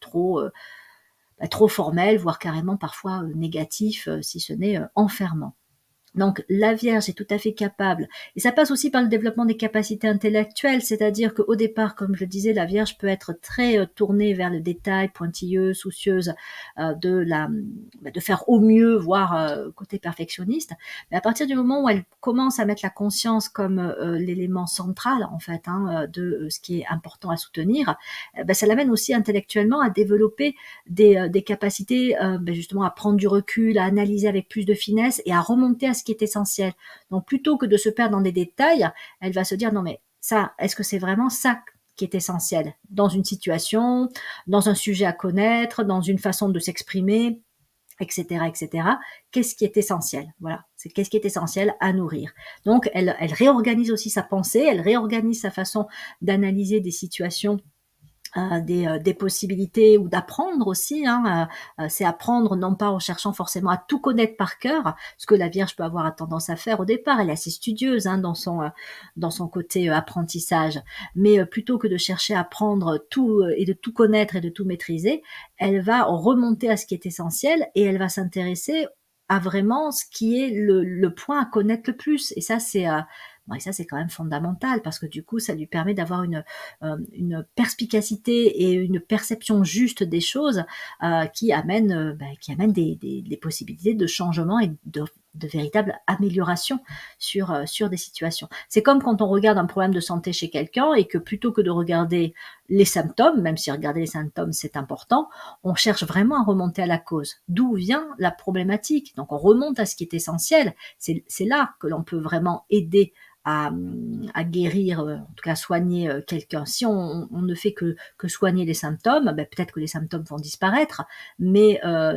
trop formel, voire carrément parfois négatif, si ce n'est enfermant. Donc la Vierge est tout à fait capable, et ça passe aussi par le développement des capacités intellectuelles, c'est-à-dire qu'au départ, comme je le disais, la Vierge peut être très tournée vers le détail, pointilleuse, soucieuse de faire au mieux, voire côté perfectionniste, mais à partir du moment où elle commence à mettre la conscience comme l'élément central en fait de ce qui est important à soutenir, ça l'amène aussi intellectuellement à développer des capacités justement à prendre du recul, à analyser avec plus de finesse et à remonter à ce qui est essentiel. Donc plutôt que de se perdre dans des détails, elle va se dire non mais ça, est-ce que c'est vraiment ça qui est essentiel dans une situation, dans un sujet à connaître, dans une façon de s'exprimer, etc., etc. Qu'est-ce qui est essentiel? Voilà, c'est qu'est-ce qui est essentiel à nourrir. Donc elle réorganise aussi sa pensée, elle réorganise sa façon d'analyser des situations, des possibilités ou d'apprendre aussi. C'est apprendre non pas en cherchant forcément à tout connaître par cœur, ce que la Vierge peut avoir tendance à faire au départ. Elle est assez studieuse dans son côté apprentissage, mais plutôt que de chercher à apprendre tout et de tout connaître et de tout maîtriser, elle va remonter à ce qui est essentiel et elle va s'intéresser à vraiment ce qui est le point à connaître le plus. Et ça, c'est quand même fondamental parce que du coup, ça lui permet d'avoir une perspicacité et une perception juste des choses qui amène des possibilités de changement et de véritable amélioration sur des situations. C'est comme quand on regarde un problème de santé chez quelqu'un et que plutôt que de regarder les symptômes, même si regarder les symptômes c'est important, on cherche vraiment à remonter à la cause. D'où vient la problématique? Donc on remonte à ce qui est essentiel. C'est là que l'on peut vraiment aider à guérir, en tout cas soigner quelqu'un. Si on ne fait que soigner les symptômes, peut-être que les symptômes vont disparaître, mais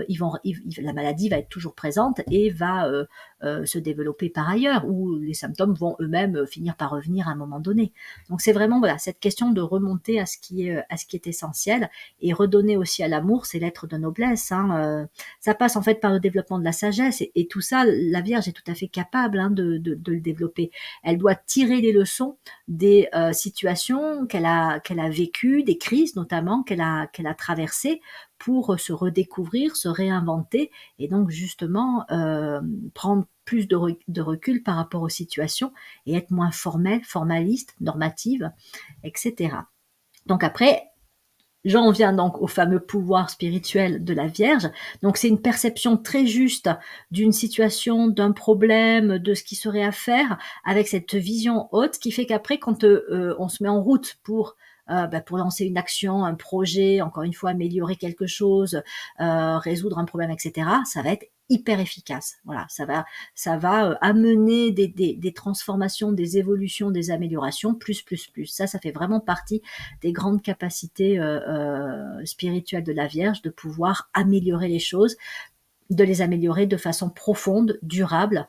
la maladie va être toujours présente et va se développer par ailleurs, ou les symptômes vont eux-mêmes finir par revenir à un moment donné. Donc c'est vraiment cette question de remonter à ce qui est essentiel et redonner aussi à l'amour ses lettres de noblesse. Ça passe en fait par le développement de la sagesse et tout ça, la Vierge est tout à fait capable de le développer. Elle doit tirer les leçons des situations qu'elle a vécues, des crises notamment qu'elle a traversées pour se redécouvrir, se réinventer et donc justement prendre plus de recul par rapport aux situations et être moins formaliste, normative, etc. Donc après, j'en viens donc au fameux pouvoir spirituel de la Vierge. Donc c'est une perception très juste d'une situation, d'un problème, de ce qui serait à faire, avec cette vision haute qui fait qu'après, quand on se met en route pour lancer une action, un projet, encore une fois améliorer quelque chose, résoudre un problème, etc., ça va être hyper efficace. Voilà, ça va amener des transformations, des évolutions, des améliorations, plus. Ça fait vraiment partie des grandes capacités spirituelles de la Vierge, de pouvoir améliorer les choses, de les améliorer de façon profonde, durable,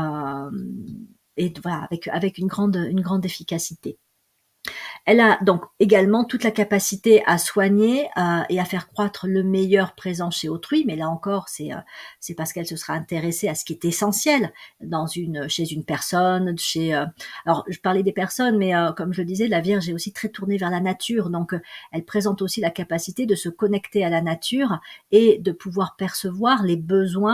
et voilà, avec une grande efficacité. Elle a donc également toute la capacité à soigner et à faire croître le meilleur présent chez autrui, mais là encore, c'est parce qu'elle se sera intéressée à ce qui est essentiel chez une personne, alors je parlais des personnes, mais comme je le disais, la Vierge est aussi très tournée vers la nature, donc elle présente aussi la capacité de se connecter à la nature et de pouvoir percevoir les besoins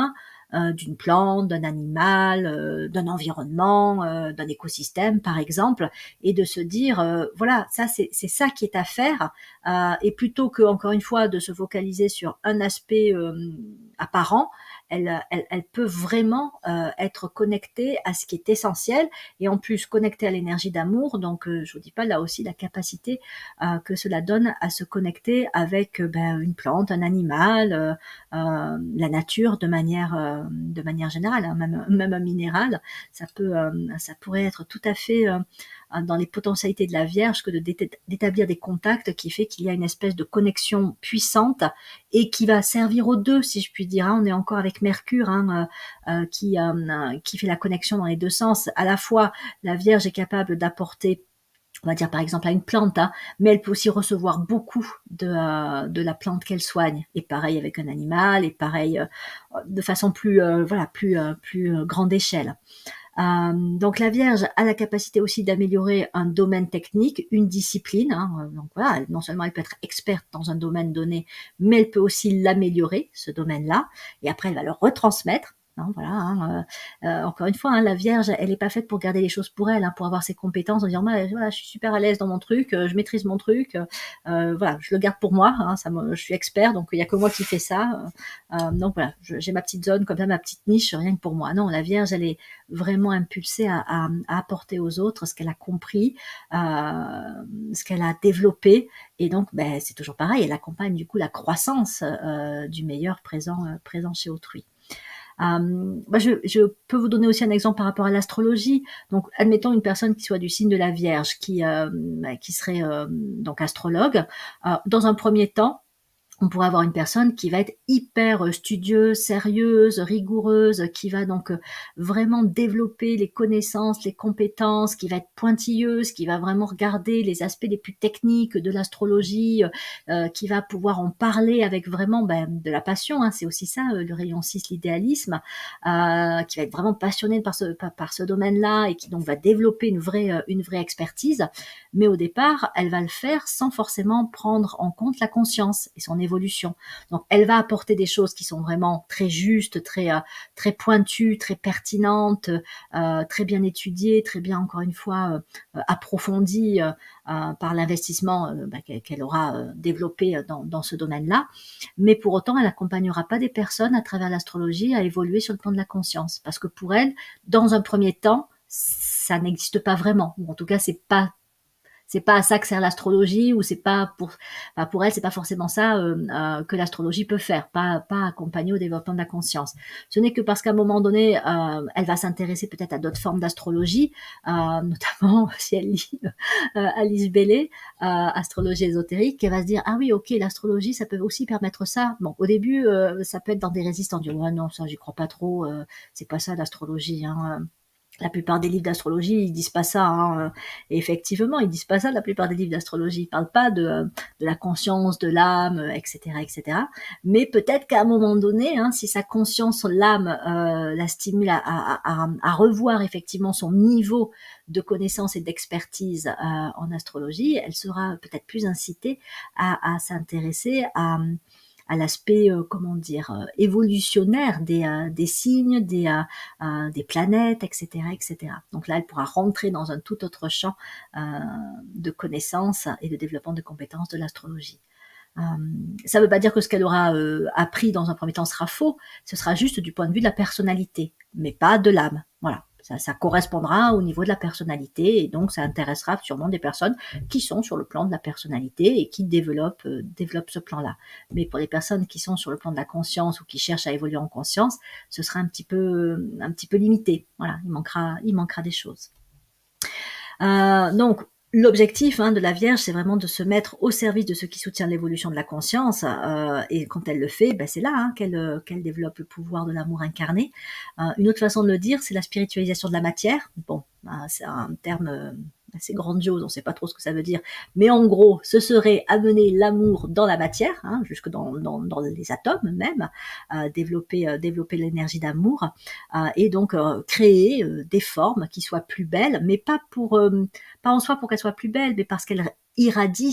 d'une plante, d'un animal, d'un environnement, d'un écosystème par exemple, et de se dire voilà, ça c'est ça qui est à faire, et plutôt que encore une fois de se focaliser sur un aspect apparent, elle peut vraiment être connectée à ce qui est essentiel, et en plus connectée à l'énergie d'amour. Donc je vous dis pas, là aussi la capacité que cela donne à se connecter avec une plante, un animal, la nature de manière générale, hein, même un minéral, ça pourrait être tout à fait dans les potentialités de la Vierge que d'établir des contacts qui fait qu'il y a une espèce de connexion puissante et qui va servir aux deux, si je puis dire. On est encore avec Mercure qui fait la connexion dans les deux sens. À la fois, la Vierge est capable d'apporter, on va dire par exemple à une plante, mais elle peut aussi recevoir beaucoup de la plante qu'elle soigne. Et pareil avec un animal, et pareil de façon plus grande échelle. Donc la Vierge a la capacité aussi d'améliorer un domaine technique, une discipline. Donc voilà, non seulement elle peut être experte dans un domaine donné, mais elle peut aussi l'améliorer, ce domaine-là. Et après, elle va le retransmettre. Voilà, encore une fois, la Vierge, elle n'est pas faite pour garder les choses pour elle, pour avoir ses compétences, en disant voilà, je suis super à l'aise dans mon truc, je maîtrise mon truc, voilà, je le garde pour moi, je suis expert, donc il n'y a que moi qui fais ça. Donc voilà, j'ai ma petite zone comme ça, ma petite niche, rien que pour moi. Non, la Vierge, elle est vraiment impulsée à apporter aux autres ce qu'elle a compris, ce qu'elle a développé, et donc c'est toujours pareil, elle accompagne du coup la croissance du meilleur présent chez autrui. Je peux vous donner aussi un exemple par rapport à l'astrologie. Donc, admettons une personne qui soit du signe de la Vierge, qui serait donc astrologue. Dans un premier temps, on pourrait avoir une personne qui va être hyper studieuse, sérieuse, rigoureuse, qui va donc vraiment développer les connaissances, les compétences, qui va être pointilleuse, qui va vraiment regarder les aspects les plus techniques de l'astrologie, qui va pouvoir en parler avec vraiment de la passion. C'est aussi ça, le rayon 6, l'idéalisme, qui va être vraiment passionné par ce domaine-là, et qui donc va développer une vraie expertise. Mais au départ, elle va le faire sans forcément prendre en compte la conscience et son évolution. Donc, elle va apporter des choses qui sont vraiment très justes, très pointues, très pertinentes, très bien étudiées, très bien, encore une fois, approfondies par l'investissement qu'elle aura développé dans ce domaine-là. Mais pour autant, elle n'accompagnera pas des personnes à travers l'astrologie à évoluer sur le plan de la conscience. Parce que pour elle, dans un premier temps, ça n'existe pas vraiment. Ou en tout cas, c'est pas à ça que sert l'astrologie, ou c'est pas pour elle, c'est pas forcément ça que l'astrologie peut faire, pas accompagner au développement de la conscience. Ce n'est que parce qu'à un moment donné, elle va s'intéresser peut-être à d'autres formes d'astrologie, notamment si elle lit Alice Bailey, astrologie ésotérique, qu'elle va se dire oui, ok, l'astrologie, ça peut aussi permettre ça. Bon, au début, ça peut être dans des résistants, on dit non, ça j'y crois pas trop, c'est pas ça l'astrologie. La plupart des livres d'astrologie, ils disent pas ça. Et effectivement, ils disent pas ça. La plupart des livres d'astrologie, ils parlent pas de la conscience, de l'âme, etc., etc. Mais peut-être qu'à un moment donné, si sa conscience, l'âme, la stimule à revoir effectivement son niveau de connaissance et d'expertise en astrologie, elle sera peut-être plus incitée à s'intéresser à l'aspect, évolutionnaire des signes, des planètes, etc., etc. Donc là, elle pourra rentrer dans un tout autre champ de connaissances et de développement de compétences de l'astrologie. Ça ne veut pas dire que ce qu'elle aura appris dans un premier temps sera faux, ce sera juste du point de vue de la personnalité, mais pas de l'âme. Voilà. Ça correspondra au niveau de la personnalité, et donc ça intéressera sûrement des personnes qui sont sur le plan de la personnalité et qui développent ce plan-là. Mais pour les personnes qui sont sur le plan de la conscience ou qui cherchent à évoluer en conscience, ce sera un petit peu limité. Voilà, il manquera des choses. Donc, l'objectif de la Vierge, c'est vraiment de se mettre au service de ce qui soutient l'évolution de la conscience, et quand elle le fait, c'est là qu'elle développe le pouvoir de l'amour incarné. Une autre façon de le dire, c'est la spiritualisation de la matière. Bon, c'est un terme assez grandiose, on ne sait pas trop ce que ça veut dire, mais en gros, ce serait amener l'amour dans la matière, jusque dans les atomes même, développer l'énergie d'amour, et donc créer des formes qui soient plus belles, mais pas en soi pour qu'elles soient plus belles, mais parce qu'elles irradient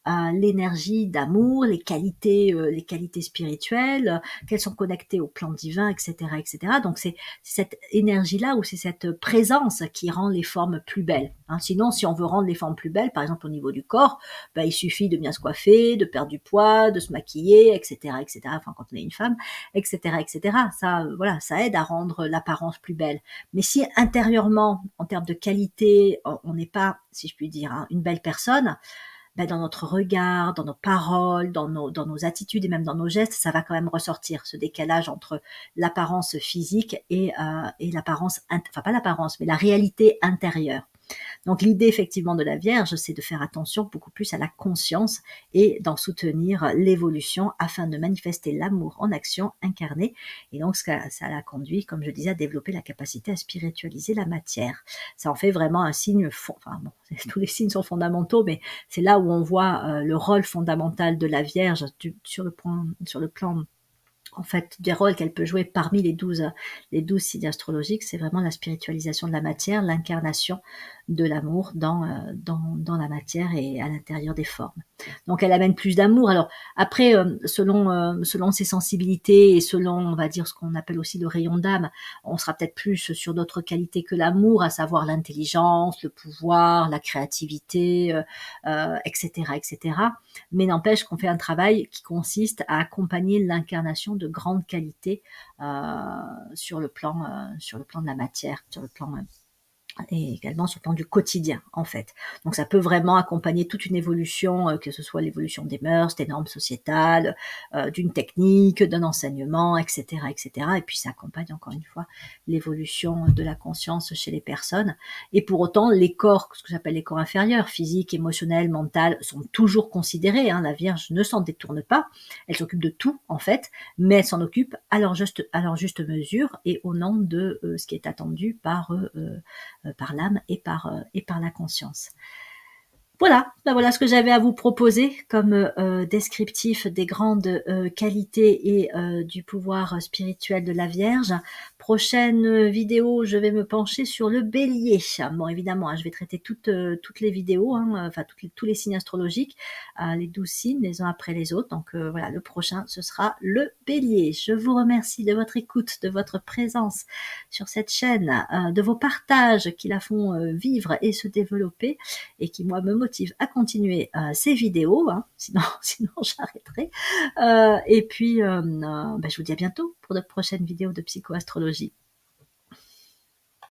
l'énergie d'amour, les qualités spirituelles, qu'elles sont connectées au plan divin, etc., etc. Donc c'est cette énergie-là, ou c'est cette présence qui rend les formes plus belles. Hein. Sinon, si on veut rendre les formes plus belles, par exemple au niveau du corps, ben, il suffit de bien se coiffer, de perdre du poids, de se maquiller, etc., etc. Enfin, quand on est une femme, etc., etc. Ça, voilà, ça aide à rendre l'apparence plus belle. Mais si intérieurement, en termes de qualité, on n'est pas, si je puis dire, hein, une belle personne, ben dans notre regard, dans nos paroles, dans nos attitudes et même dans nos gestes, ça va quand même ressortir, ce décalage entre l'apparence physique et l'apparence, enfin pas l'apparence, mais la réalité intérieure. Donc l'idée effectivement de la Vierge, c'est de faire attention beaucoup plus à la conscience et d'en soutenir l'évolution afin de manifester l'amour en action incarnée. Et donc ça la conduit, comme je disais, à développer la capacité à spiritualiser la matière. Ça en fait vraiment un signe, enfin bon, tous les signes sont fondamentaux, mais c'est là où on voit le rôle fondamental de la Vierge sur le plan en fait, des rôles qu'elle peut jouer parmi les 12 signes astrologiques, c'est vraiment la spiritualisation de la matière, l'incarnation de l'amour dans la matière et à l'intérieur des formes. Donc elle amène plus d'amour. Alors après, selon ses sensibilités et selon, on va dire, ce qu'on appelle aussi le rayon d'âme, on sera peut-être plus sur d'autres qualités que l'amour, à savoir l'intelligence, le pouvoir, la créativité, etc., etc. Mais n'empêche qu'on fait un travail qui consiste à accompagner l'incarnation de grandes qualités sur le plan de la matière, sur le plan et également sur le plan du quotidien, en fait. Donc ça peut vraiment accompagner toute une évolution, que ce soit l'évolution des mœurs, des normes sociétales, d'une technique, d'un enseignement, etc., etc. Et puis ça accompagne encore une fois l'évolution de la conscience chez les personnes. Et pour autant, les corps, ce que j'appelle les corps inférieurs, physique, émotionnel, mental, sont toujours considérés. Hein. La Vierge ne s'en détourne pas. Elle s'occupe de tout, en fait, mais elle s'en occupe à leur juste mesure et au nom de ce qui est attendu par l'âme et par la conscience. Voilà, ben voilà ce que j'avais à vous proposer comme descriptif des grandes qualités et du pouvoir spirituel de la Vierge. Prochaine vidéo, je vais me pencher sur le Bélier. Bon, évidemment, hein, je vais traiter toutes les vidéos, hein, enfin tous les signes astrologiques, les 12 signes, les uns après les autres. Donc voilà, le prochain, ce sera le Bélier. Je vous remercie de votre écoute, de votre présence sur cette chaîne, de vos partages qui la font vivre et se développer et qui, moi, me motive à continuer ces vidéos, hein, sinon j'arrêterai. Et puis, je vous dis à bientôt pour de prochaines vidéos de psychoastrologie.